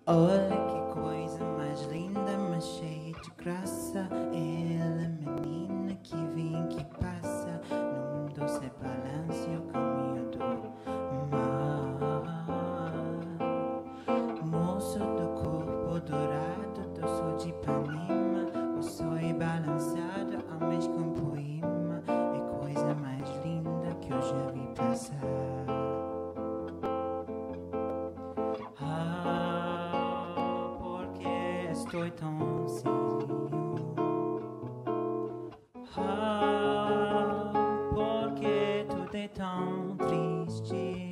Olha que coisa mais linda, mais cheia de graça. Ela é menina que vem, que passa num doce balanço ao caminho do mar. Moço do corpo dourado, do sol de Ipanema, o sol é balançado ao mesmo com poema. É coisa mais linda que eu já vi passar. Estou tão sozinho. Porque tudo é tão triste.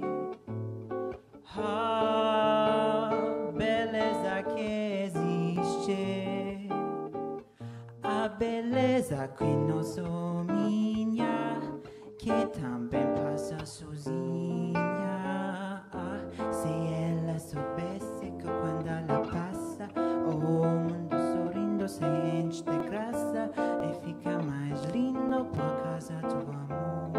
Beleza que existe. A beleza que não sou minha, que também passa sozinha. Se ela soubesse que quando ela passa, o mundo sorrindo se enche de graça e fica mais lindo por causa do amor.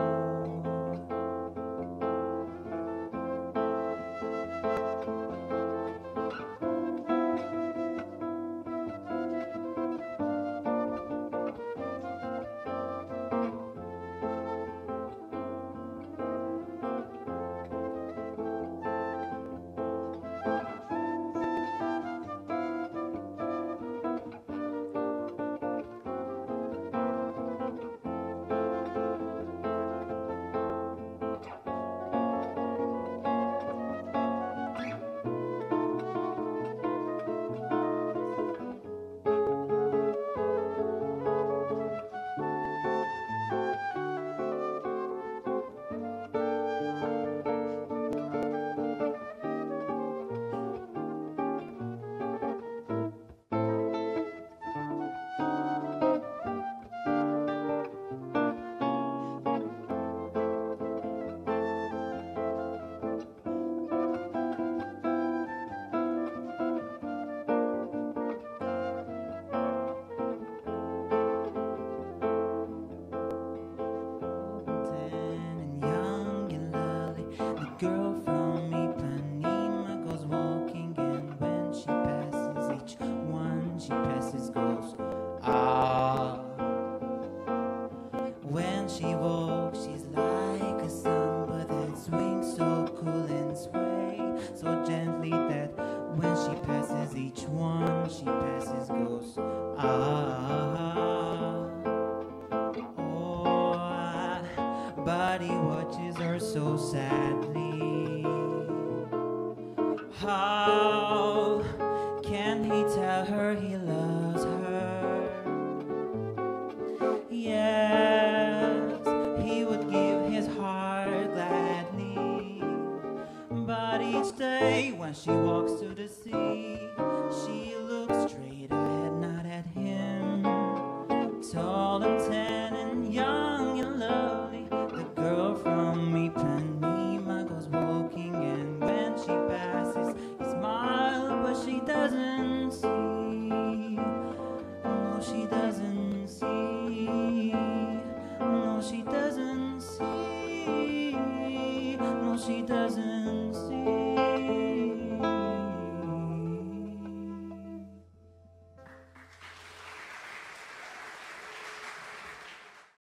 Girl from Ipanema goes walking, and when she passes each one she passes goes ah. When she walks she's like a samba that swings so cool and sway so gently that when she passes each one she passes goes ah. Oh, but he watches her so sadly. How can he tell her he loves her? Yes, he would give his heart gladly. But each day when she walks to the sea,